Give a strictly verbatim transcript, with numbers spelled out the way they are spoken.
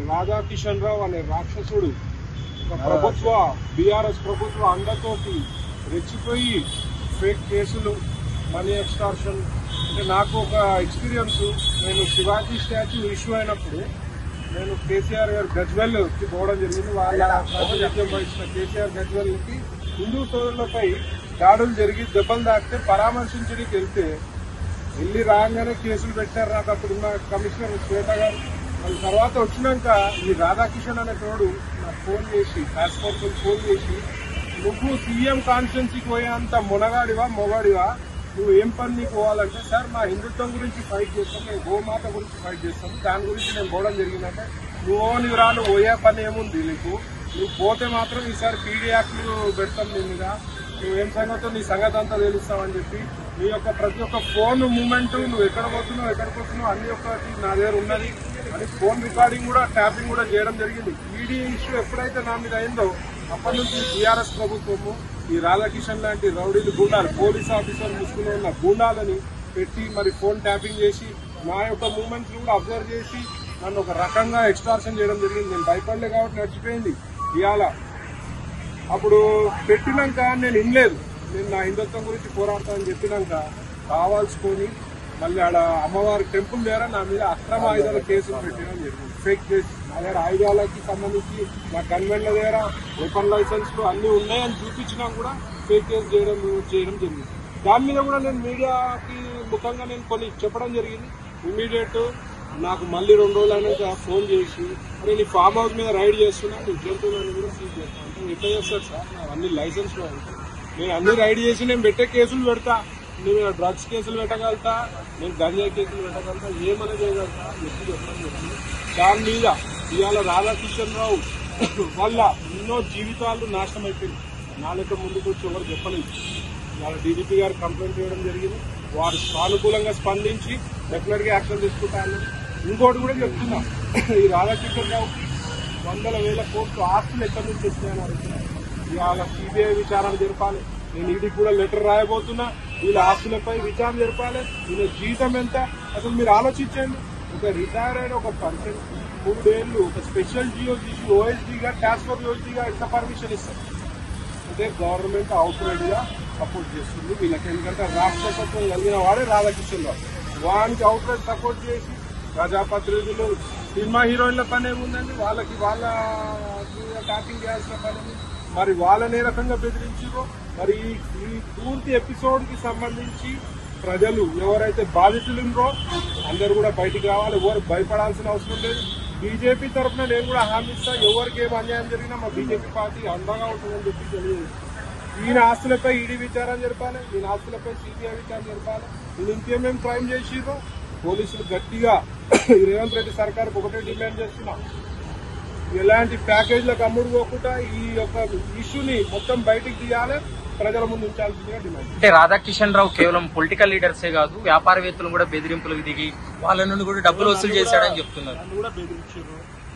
రాధాకిషన్ రావు అనే రాక్షసుడు ప్రభుత్వ బీఆర్ఎస్ ప్రభుత్వ అండతోటి రెచ్చిపోయి ఫేక్ కేసులు, మనీ ఎక్స్టార్షన్. అంటే నాకు ఒక ఎక్స్పీరియన్స్, నేను శివాజీ స్టాచ్యూ ఇష్యూ అయినప్పుడు నేను కేసీఆర్ గారు గజ్వెల్కి పోవడం జరిగింది. వాళ్ళ ప్రాతినిధ్యం వహించిన కేసీఆర్ గజ్వెల్కి హిందూ సోదరులపై దాడులు జరిగి దెబ్బలు తాకితే పరామర్శించడానికి వెళ్తే వెళ్ళి రాగానే కేసులు పెట్టారు. నాకు అప్పుడున్న కమిషనర్ శ్వేత గారు. మళ్ళీ తర్వాత వచ్చినాక ఈ రాధాకిషన్ అనే తోడు నాకు ఫోన్ చేసి, టాస్క్ ఫోర్స్ ఫోన్ చేసి, నువ్వు సీఎం కాన్స్టిట్యున్సీకి పోయేంత మొనగాడివా మొగాడివా, నువ్వు ఏం పని నీకు పోవాలంటే, సార్ మా హిందుత్వం గురించి ఫైట్ చేస్తాం, మేము గోమాత గురించి ఫైట్ చేస్తాం, దాని గురించి నేను పోవడం జరిగిందంటే, నువ్వు నీవు రా, నువ్వు పోయే పని ఏముంది నీకు, నువ్వు పోతే మాత్రం ఈసారి పీడీ యాక్ట్లు పెడతాం నీ మీద, నువ్వేం సంగతో నీ సంగతి అంతా తెలుస్తావని చెప్పి నీ యొక్క ప్రతి ఒక్క ఫోన్ మూమెంట్, నువ్వు ఎక్కడ పోతున్నావు ఎక్కడికి వస్తున్నావు అన్ని ఒక్కటి నా దగ్గర ఉన్నది అని ఫోన్ రికార్డింగ్ కూడా ట్యాపింగ్ కూడా చేయడం జరిగింది. ఈడీ ఇష్యూ ఎప్పుడైతే నా మీద అయిందో అప్పటి నుంచి టీఆర్ఎస్ ప్రభుత్వము ఈ రాధాకిషన్ లాంటి రౌడీలు గుండాలు, పోలీస్ ఆఫీసర్ ముసుగులో ఉన్న గుండాలని పెట్టి మరి ఫోన్ ట్యాపింగ్ చేసి నా యొక్క మూమెంట్స్ కూడా అబ్జర్వ్ చేసి నన్ను ఒక రకంగా ఎక్స్టార్షన్ చేయడం జరిగింది. నేను భయపడలే కాబట్టి నడిచిపోయింది. ఇవాళ అప్పుడు పెట్టినాక నేను వినలేదు, నేను నా హిందుత్వం గురించి పోరాడతానని చెప్పినాక కావాల్సుకొని మళ్ళీ ఆడ అమ్మవారి టెంపుల్ దగ్గర నా మీద అక్రమ ఆయుధాల కేసులు పెట్టడం జరిగింది. ఫేక్ కేసు నా దగ్గర ఆయుధాలకి సంబంధించి నా కన్వెంట్ల దగ్గర వెపన్ లైసెన్స్లు అన్నీ ఉన్నాయని చూపించినా కూడా ఫేక్ కేసు చేయడం చేయడం జరిగింది. దాని మీద కూడా నేను మీడియాకి ముఖంగా నేను కొన్ని చెప్పడం జరిగింది. ఇమీడియట్ నాకు మళ్ళీ రెండు రోజులు అయినాక ఫోన్ చేసి, అరే నీ ఫామ్ హౌస్ మీద రైడ్ చేస్తున్నా, నీ జంతువులను కూడా సీజ్ చేస్తాను అంటే, ఎట్లా చేస్తారు సార్, నాకు అన్ని లైసెన్స్లు ఉంటాయి, నేను అన్ని రైడ్ చేసి నేను పెట్టే కేసులు పెడతా, నేను డ్రగ్స్ కేసులు పెట్టగలుగుతా, నేను గంజాయి కేసులు పెట్టగలుగుతా, ఏమైనా చేయగలుగుతా ఎప్పుడు చెప్పడం జరిగింది. దాని మీద ఇవాళ రాధాకిషన్ రావు వల్ల ఎన్నో జీవితాలు నాశనం అయిపోయింది. నా లెక్క ముందుకు వచ్చి ఎవరు చెప్పలేదు. ఇవాళ డీజీపీ గారు కంప్లైంట్ చేయడం జరిగింది. వారు సానుకూలంగా స్పందించి డెఫినెట్ గా యాక్షన్ తీసుకుంటాను. ఇంకోటి కూడా చెప్తున్నా, ఈ రాధాకిషన్ రావుకి వందల వేల కోట్లు ఆస్తులు ఎక్కడి నుంచి వచ్చినాయని అడుగుతున్నారు. ఇవాళ సిబిఐ విచారణ జరపాలి. నేను ఈడీకి కూడా లెటర్ రాయబోతున్నా, వీళ్ళ ఆస్తులపై విచారణ జరపాలి. వీళ్ళ జీతం ఎంత అసలు మీరు ఆలోచించండి. ఒక రిటైర్ అయిన ఒక పర్సన్ మూడేళ్లు ఒక స్పెషల్ జియోజీసీ ఓఎస్డీగా టాస్క్ ఫోర్స్ ఓఎస్డీగా ఎంత పర్మిషన్ ఇస్తారు అంటే గవర్నమెంట్ అవుట్ రైడ్ గా సపోర్ట్ చేస్తుంది వీళ్ళకి. ఎందుకంటే రాష్ట్రపతి కలిగిన వాడే రాధాకిషన్ రావు. వానికి అవుట్ రైడ్ సపోర్ట్ చేసి ప్రజాప్రతినిధులు సినిమా హీరోయిన్ల పని ఏముందండి, వాళ్ళకి వాళ్ళ ట్యాపింగ్ చేయాల్సిన పని. మరి వాళ్ళని ఏ రకంగా బెదిరించారో మరి ఈ పూర్తి ఎపిసోడ్ కి సంబంధించి ప్రజలు ఎవరైతే బాధితులు ఉన్నారో అందరూ కూడా బయటికి రావాలి. ఎవరు భయపడాల్సిన అవసరం లేదు. బీజేపీ తరఫున నేను కూడా హామీ ఇస్తా, ఎవరికి ఏం అన్యాయం జరిగినా మా బీజేపీ పార్టీ అండగా ఉంటుందని చెప్పి తెలియదు. ఈయన ఆస్తులపై ఈడీ విచారణ జరపాలి, ఈయన ఆస్తులపై సిబిఐ విచారణ జరపాలి. నేను ఇంకేమేం క్రైమ్ చేసిరో పోలీసులు గట్టిగా రేవంత్ రెడ్డి సర్కార్కి ఒకటే డిమాండ్ చేస్తున్నాం, ఎలాంటి ప్యాకేజీలకు అమ్ముడు పోకుండా ఈ యొక్క ఇష్యూని మొత్తం బయటికి తీయాలి, ప్రజల ముందు ఉంచాల్సిందిగా డిమాండ్. అంటే రాధాకిషన్ రావు కేవలం పొలిటికల్ లీడర్సే కాదు, వ్యాపారవేత్తలు కూడా బెదిరింపులకు దిగి వాళ్ళ నుండి కూడా డబ్బులు వసూలు చేశాడని చెప్తున్నారు. కూడా బెదిరించారు.